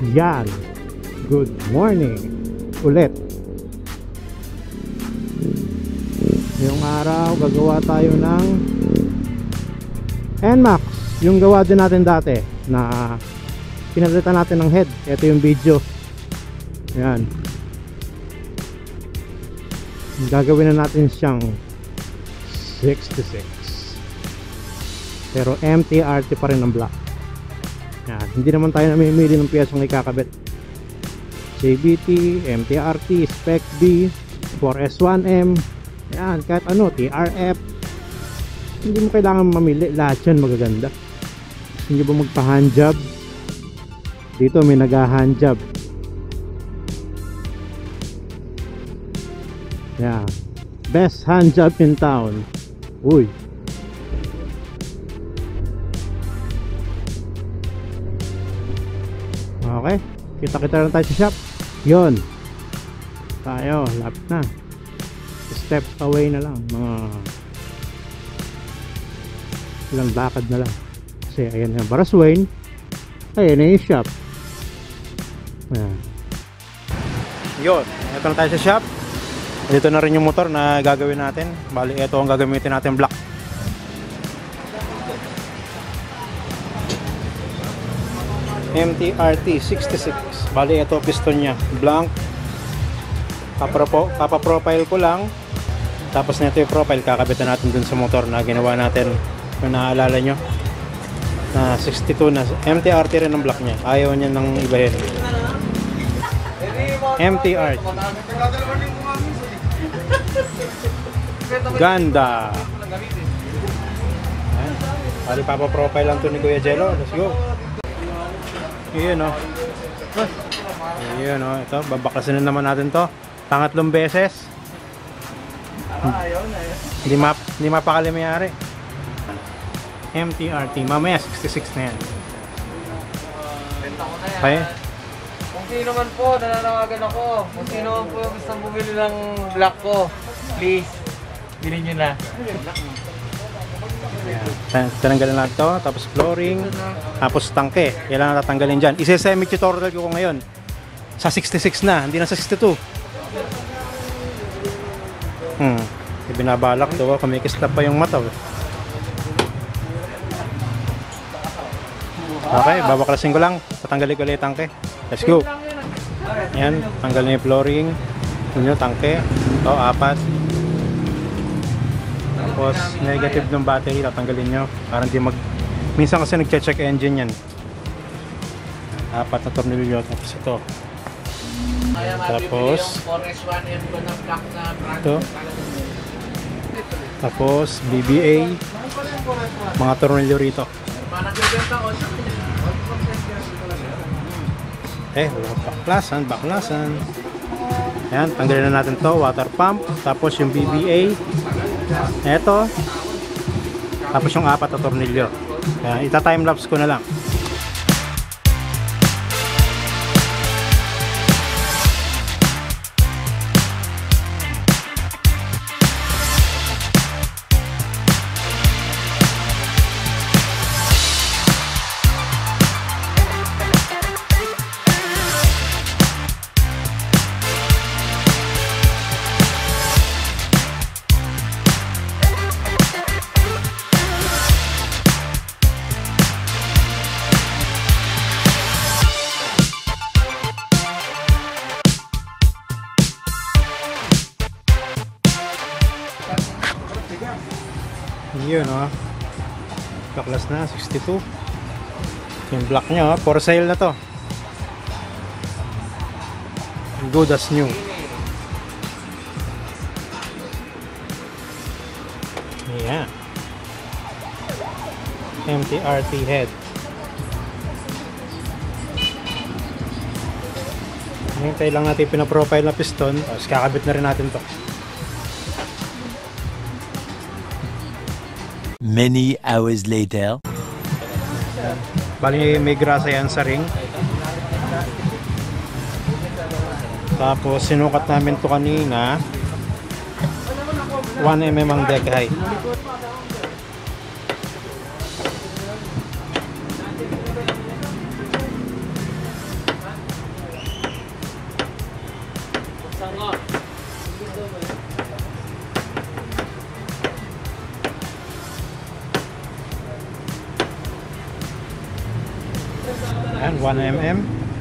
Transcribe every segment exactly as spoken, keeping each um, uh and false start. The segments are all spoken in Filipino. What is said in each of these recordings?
Yan. Good morning ulit. Ngayong araw gagawa tayo ng N MAX, yung gawa din natin dati na pinalitan natin ng head. Ito yung video. Yan. Gagawin na natin siyang sixty-six, pero M T R T pa rin ang black. Yan. Hindi naman tayo namimili ng piyesang ikakabit. C B T, M T R T, Spec B, four S one M, yan, kahit ano, T R F. Hindi mo kailangan mamili, lahat yan magaganda. Hindi ba magpa hand job? Dito may nag hand job. Yeah, best hand job in town. Uy, okay, kita-kita lang tayo sa shop. Yun, tayo, lapit na. Step away na lang, mga ilang lakad na lang. Kasi ayan na Baraswain, ayan na yung shop. Ayan. Yun, ito na tayo sa shop. Dito na rin yung motor na gagawin natin. Bali, ito ang gagamitin natin, black. M T R T sixty-six. Bali, ito piston nya, blank. Papa-profile ko lang. Tapos nito yung profile, kakabitan natin dun sa motor na ginawa natin. Kung naaalala nyo, na sixty-two na M T R T rin ang black nya. Ayaw niya nang ibahin. M T R T. Ganda. Bali, papa-profile lang to ni Kuya Jello. Let's go. Iyon o. Iyon o. Ito, babaklasin na naman natin to. Pangatlong beses. Hindi map, hindi mapakalimayari. M T R T. Mamaya sixty-six na yan. Benta ko na yan. Okay. Kung sino man po, nananawagan ako. Kung sino man po gusto bumili ng black ko, please, bilhin nyo na. Ayan. Tinanggalin natin to. Tapos flooring. Tapos tangke. Kailangan tatanggalin dyan. Isa-semi tutorial ko ngayon. Sa sixty-six na. Hindi na sa sixty-two. Hmm. Ibinabalak to. Kumikislap pa yung mata. Okay. Babaklasin ko lang. Tatanggalin ko ulit tangke. Let's go. Ayan. Tanggalin yung flooring. Yun yung tangke. Ito, apat. Tapos negative ng battery, tatanggalin nyo para hindi mag... Minsan kasi nag-check engine yan. Apat na tornilyo. Tapos ito. Tapos ito. Tapos B B A. Mga tornilyo rito. Eh, wala baklasan, baklasan. Ayan, tanggalin na natin to. Water pump. Tapos yung B B A. Eto. Tapos yung apat na tornilyo. Kaya ita-timelapse ko na lang. Yun o, kaklas na, sixty-two. Yung black nya, for sale na to. Good as new. Ayan, M T R T head. Hintay lang natin pinaprofile na piston. Tapos kakabit na rin natin to. Many hours later. Bali may grasa yan sa ring. Tapos sinukat namin to kanina. one millimeter ang deck height. Ayan, one millimeter.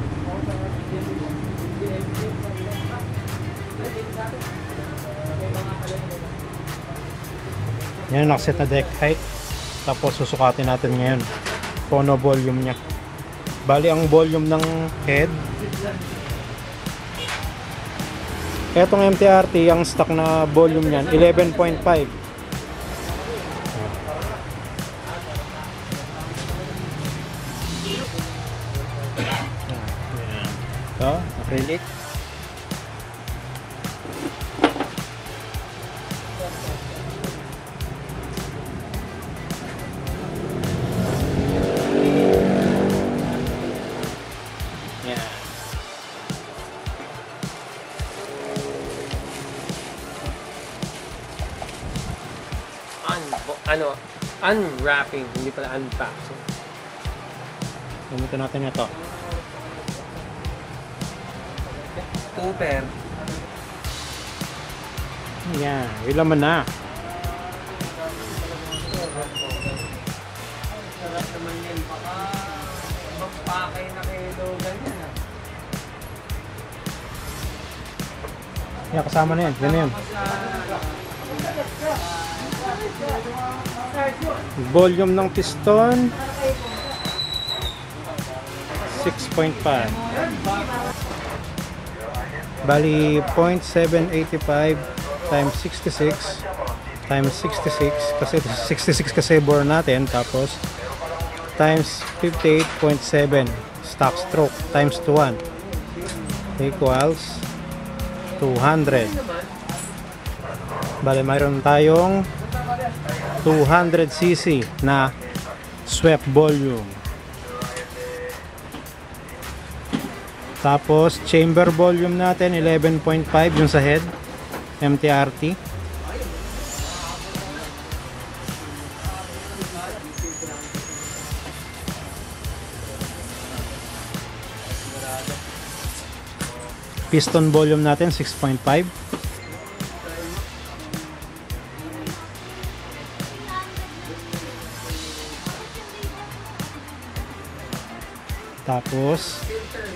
Yan, nakaset na deck height. Tapos susukatin natin ngayon kung ano volume nya. Bali ang volume ng head, etong M T R T, ang stock na volume nyan eleven point five. Ito, acrylic. Ano, unwrapping, hindi pala unboxing. Gamitin natin ito. Cooper. Yan, yung laman na. Sarap naman yan, baka magpakay na kilo ganyan ah. Yan, kasama na yan. Yan yan. Volume ng piston six point five. Bali zero point seven eight five times sixty-six times sixty-six kasi sixty-six kasi bore natin, tapos times fifty-eight point seven stock stroke times to one equals two hundred. Bali mayroon tayong two hundred c c na swept volume. Tapos chamber volume natin eleven point five yung sa head M T R T. Piston volume natin six point five. Tapos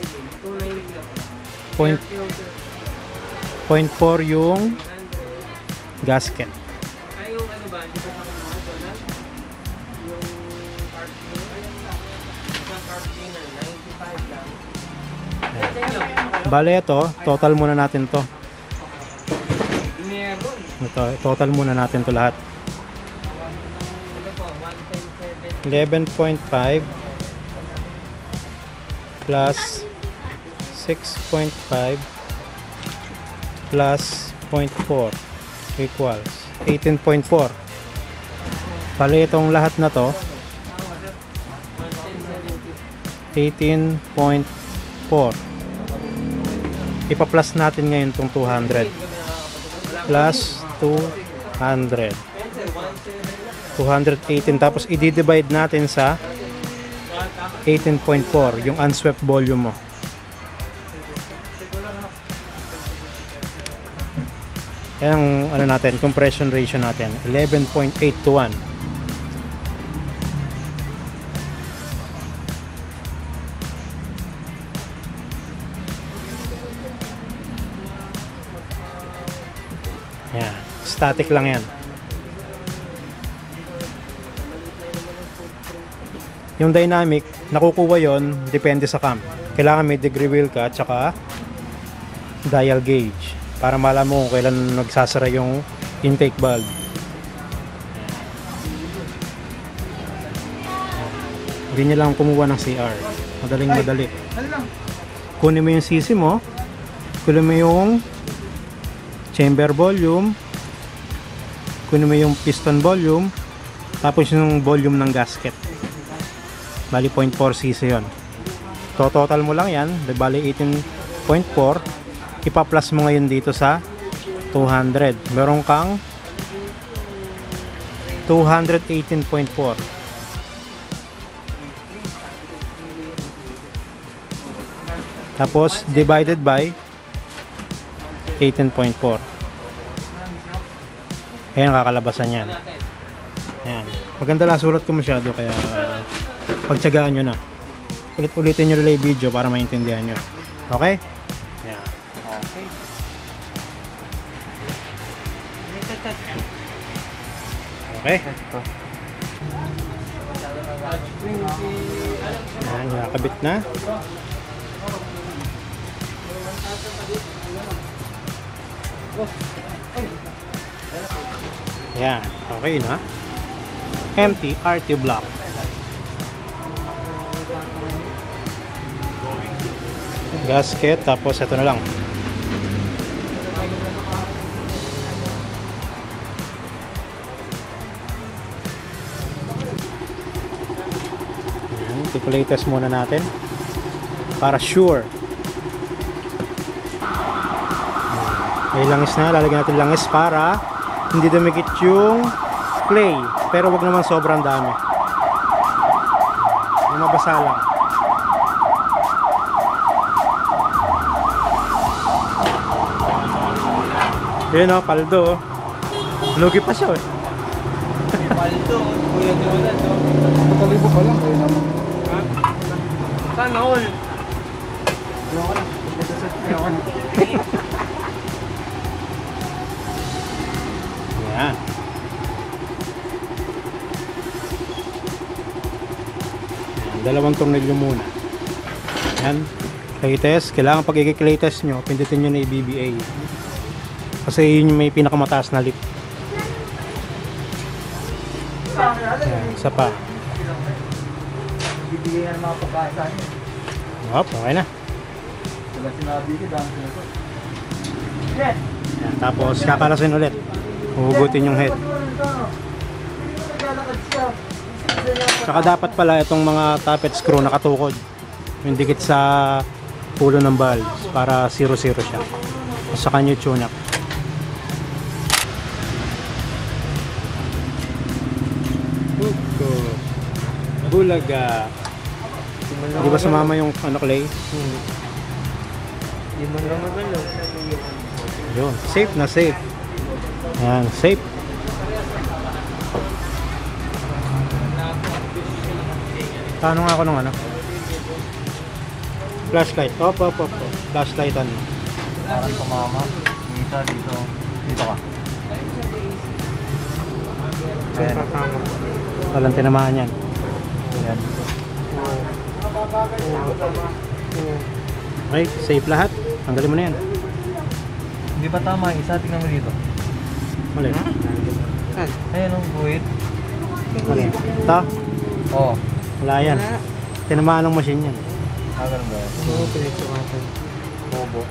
point point four yung gasket. Ay, yung ano ba, di ba sa mga doon? Yung card yung card cleaner, ninety-five lang. Bale ito, total muna natin to. Meron. Ito, total muna natin to lahat. Ito po, one point seven. eleven point five plus six point five plus zero point four equals eighteen point four. Bali itong lahat na to eighteen point four. Ipa-plus natin ngayon itong two hundred plus two hundred two hundred eighteen, tapos i-divide natin sa eighteen point four yung unswept volume mo. Yan ang ano natin, compression ratio natin eleven point eight to one. Yan, static lang yan. Yung dynamic, nakukuha yon depende sa cam. Kailangan may degree wheel ka at saka dial gauge para malaman mo kung kailan nagsasara yung intake valve. Hindi niya lang kumuha ng C R. Madaling madali. Kunin mo yung C C mo, kunin mo yung chamber volume, kunin mo yung piston volume, tapos yung volume ng gasket. Bali zero point four c c yun. So total mo lang yan, bali eighteen point four. Ipa-plus mo ngayon dito sa two hundred. Meron kang two eighteen point four. Tapos divided by eighteen point four. Ayan, kakalabasan yan. Ayan. Maganda lang, sulat ko masyado, kaya uh, pagtsagaan nyo na. ulit-ulitin nyo relay video para maintindihan nyo. Okay? Yan. Okay. Okay? Ito. Yan, nakakabit na. Yan, okay na. Empty R T block. Gasket, tapos ito na lang. Yan, i-play test muna natin para sure. May langis na, lalagyan natin langis para hindi dumikit yung clay, pero wag naman sobrang dami. Yung mabasa lang. Yun o, paldo o. Lugi pa siya eh. Paldo, Kuya Jonah, no? Matalibo pa lang, kaya naman. Ha? Sana all. Ayoko na. Ayoko na. Yan. Yan, dalawang tornilyo muna. Yan. Clay test. Kailangan pag i-clay test nyo, pindutin nyo na i-B B A. Kasi yun yung may pinakamataas na lip. Yan, isa pa. Bibigyan ng mga pagkain sa akin. Hop, okay na. Wala sinabi ko, dami sila. Yan, tapos kakalasin ulit. Huhugutin yung head. Saka dapat pala itong mga tappet screw nakatukod. Yung dikit sa pulo ng valves para zero zero siya. At saka nyo tune up. Hugo. Bulaga. Di ba sumama yung ano, clay? Hmm. Hindi mo na magalaw. Yun. Safe na safe. Yan, safe. Paano nga ako nung ano? Flashlight. Op, op, op. op. Flashlightan mo. Parang tumama. Dito, dito. Dito ka. Ayan. Walang tinamaan yan. Ayan. Okay, safe lahat. Tanggalin mo na yan. Hindi ba tama? Isa, tingnan mo dito. Mali. Ayun ang buhit. Mali. Ito. Oo. Wala yan. Tinamaan ng machine yan. Ah, ganun ba yan? Oo, pinagsumasan. Bobo.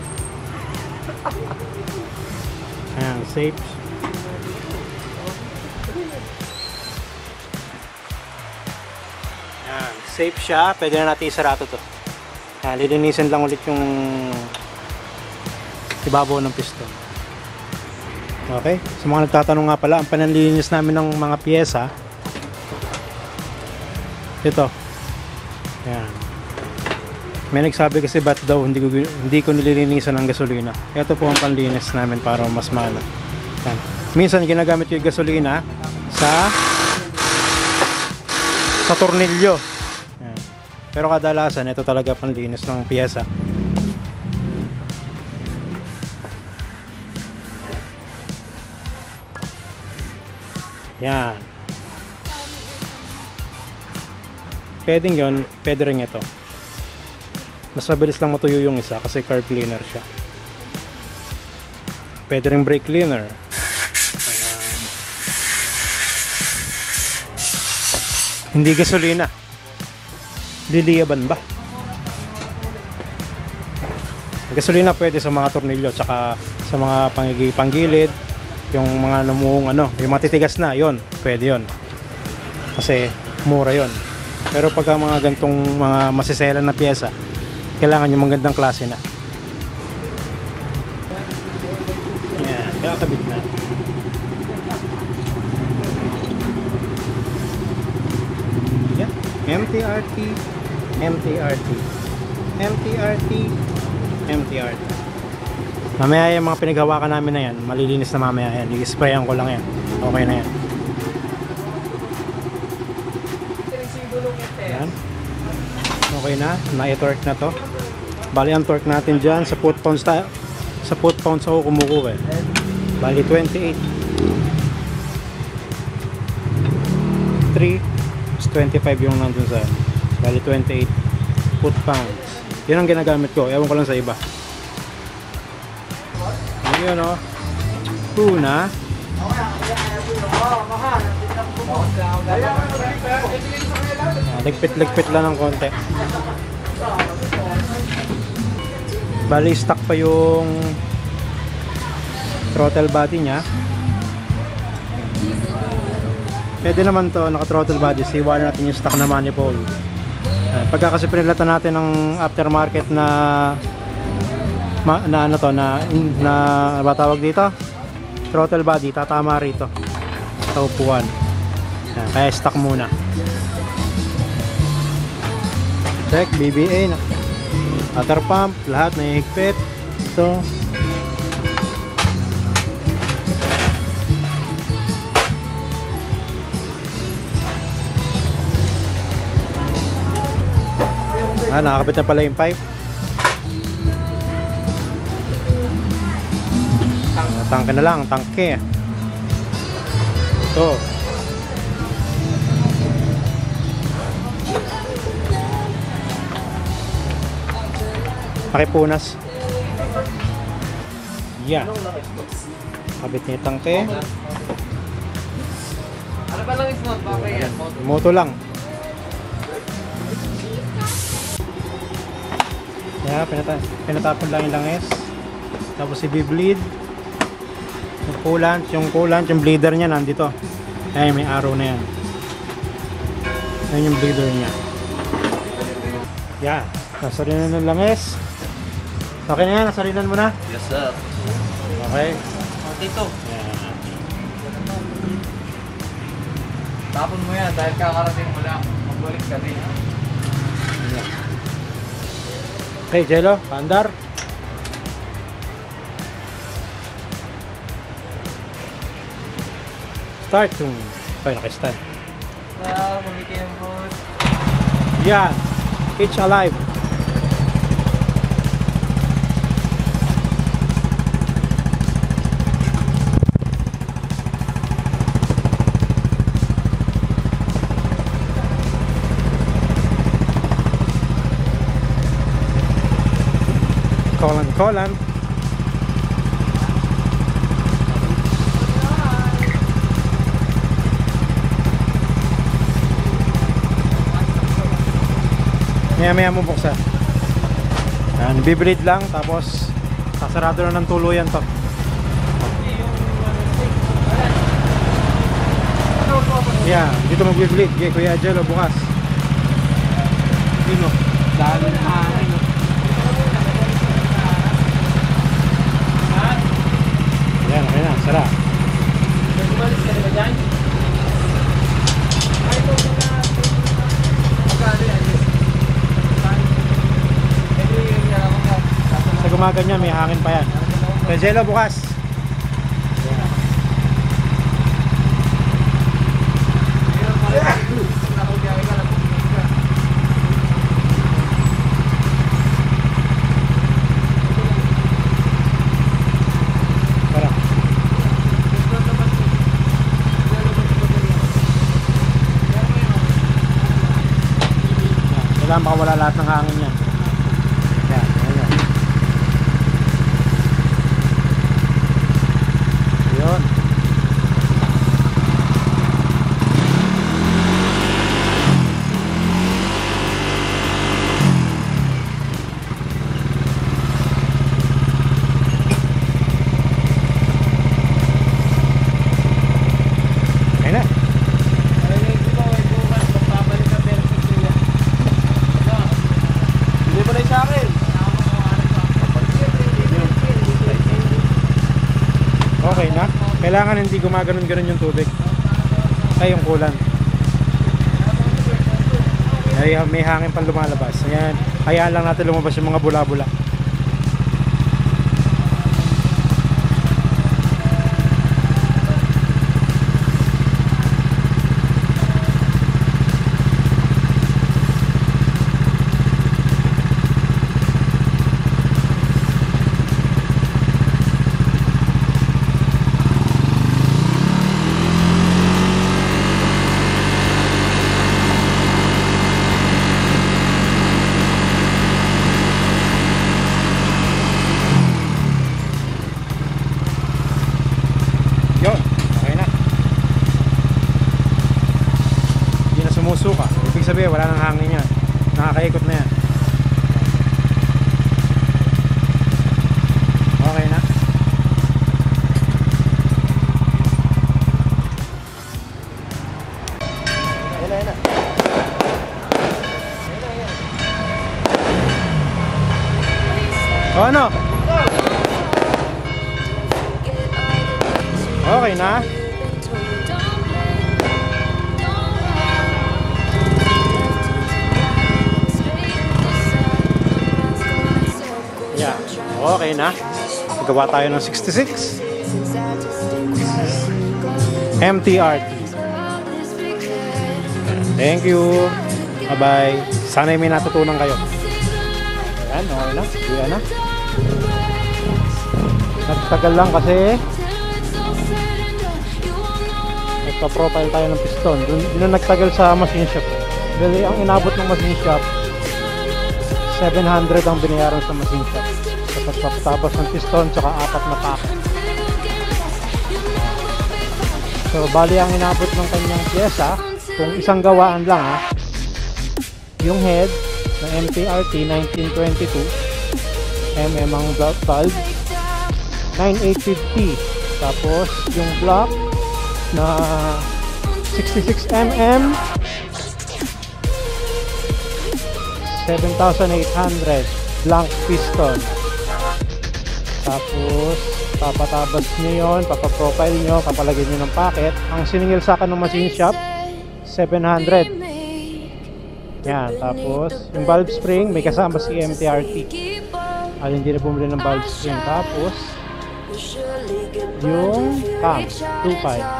Ayan, safe. Ayan, safe siya. Pwede na natin isarato to. Ayan, lilinisin lang ulit yung ibabaw ng piston. Okay? Sa mga nagtatanong nga pala, ang pananlinis namin ng mga piyesa, ito. Ayan. May nagsabi kasi ba't daw hindi ko, hindi ko nililinisan ng gasolina. Ito po ang panlinis namin para mas maano. Ayan. Minsan ginagamit ko yung gasolina sa sa tornilyo. Ayan. Pero kadalasan ito talaga panlinis ng piyesa. Yan. Pwedeng yun, pwede rin ito. Mas mabilis lang matuyo yung isa kasi car cleaner siya. Pwede rin brake cleaner. Ayan. Hindi gasolina. Liliyaban ba? Gasolina pwede sa mga tornilyo tsaka sa mga pangigi panggilid, yung mga namuong ano, yung matitigas na, yon, pwede yon. Kasi mura yon. Pero pagka mga gantong mga masiselan na piyesa, kailangan yung magandang klase na. Yan, kakabit na. Yan, M T R T, M T R T, M T R T, M T R T. Mamaya yung mga pinaghawakan namin na yan, malilinis na mamaya yan. I-sprayan ko lang yan. Okay na yan. Yan. Okay na, na-torque na to. Bali ang torque natin dyan sa foot pounds tayo. Sa foot pounds ako kumukuha eh. Bali twenty-eight. three is twenty-five yung nandun sa. Bali twenty-eight foot pounds. Yan ang ginagamit ko. Ewan ko lang sa iba. Yun o. Una. Ligpit-ligpit lang ng konti. Bali stock pa yung throttle body nya. Pwede naman to, naka throttle body. Siwa natin yung stock na manifold. Pagka kasi pinilatan natin ng aftermarket na ma, na ano to na na ba tawag dito? Throttle body, tatama rito sa upuan. Kaya stock muna. Check B B A na water pump, lahat na higpit. Ito. Ah, nakakabit na pala yung pipe. Tangke na lang, tangke. Ito. Pakipunas. Yeah. Kabit niya yung tangke. Ano ba lang is not bakay yan? Moto lang. Yeah, pinata pinatapon lang yung langis. Tapos i-bleed. Yung coolant, yung coolant, yung bleeder niya nandito. Ay, may arrow na yan. Yan yung bleeder niya. Yeah, nasarinan ng langis. Okay na yan, nasarinan mo na? Yes, sir. Okay. Dito. Yeah. Tapon mo yan dahil kakarating mo lang. Magbalik ka din. Yeah. Okay, Jello, pandar. Start yung... Okay, nakistart. Ah, pumiki yung boat. Yan. Hitch alive. Kolan, kolan. Maya maya mo buksan. Yan, bibleed lang tapos sasarado na ng tuluyan to. Yan, dito mag-bibleed. Okay, Kuya Jello, bukas. Dino. Dahil na hangin. Yan, okay na, sara. Umalis ka diba dyan? Ay, ito muna. Magkano yan? Sa gumaganyan, may hangin pa yan. Kuya Jello, bukas. Tara. Kailangan makawala lahat ng hangin yan. Yan, ayan. Yun. Okay na. Hindi mo na sa akin. Okay na. Kailangan hindi gumaganon-ganon yung tubig. Ay, yung kulan. Ay, may hangin pang lumalabas. Ayan. Hayaan lang natin lumabas yung mga bula-bula. nakakaikot na yan. Okay na. Ayan na, ayan na. O ano? Okay na. Yeah, okay na. Gawa tayo ng sixty-six M T R T. Thank you. Bye-bye. Sana may natutunan kayo. Ayan, okay na. Ayan na. Nagtagal lang kasi nagpa-profile tayo ng piston. Doon na nagtagal sa machine shop. Dali, ang inabot ng machine shop seven hundred ang binayaran sa machine shop. Sa pagpapatapos ng piston tsaka apat na packet. So bali ang inabot ng kanyang pyesa, kung isang gawaan lang ha, yung head ng M T R T nineteen twenty-two mm ang valve, nine eight fifty. Tapos yung block na sixty-six millimeter, seven thousand eight hundred blank piston. Tapos papatabas nyo yun, papaprofile nyo, papalagyan nyo ng packet. Ang siningil sa akin ng machine shop seven hundred. Yan, tapos yung valve spring may kasama si M T R T. Al hindi na bumili ng valve spring. Tapos yung cam two point five.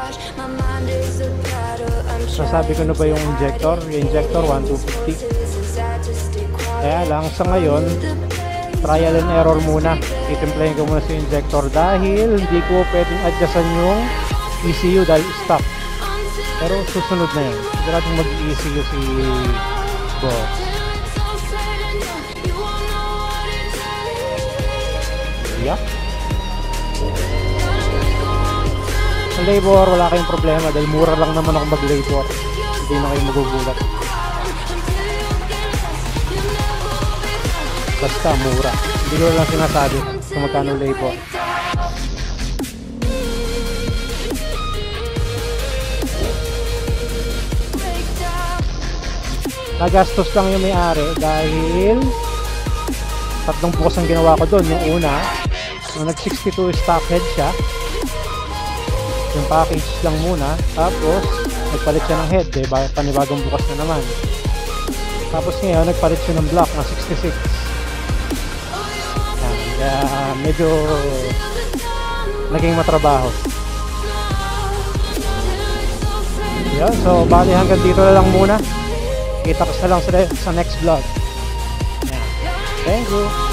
Sasabi ko na ba yung injector? Yung injector one two fifty. Kaya lang sa ngayon trial and error muna. Itimplahin ko muna sa injector dahil hindi ko pwedeng adjustan yung E C U dahil stop. Pero susunod na yun. Siguradong mag-E C U si boss. Yeah. Sa labor wala kayong problema dahil mura lang naman ako mag-labor. Hindi na kayo magugulat. Basta mura. Hindi ko lang sinasabi kung magkano labor. Nagastos lang yung may-ari dahil tatlong bukas ang ginawa ko doon. Yung una, nung nag sixty-two stock head siya, yung package lang muna, tapos nagpalit siya ng head, eh, panibagong bukas na naman. Tapos ngayon nagpalit siya ng block na sixty-six. Kaya uh, medyo naging matrabaho. Yan, so bali hanggang dito na lang muna. Kita ko sa lang sa, sa next vlog. Yan. Thank you.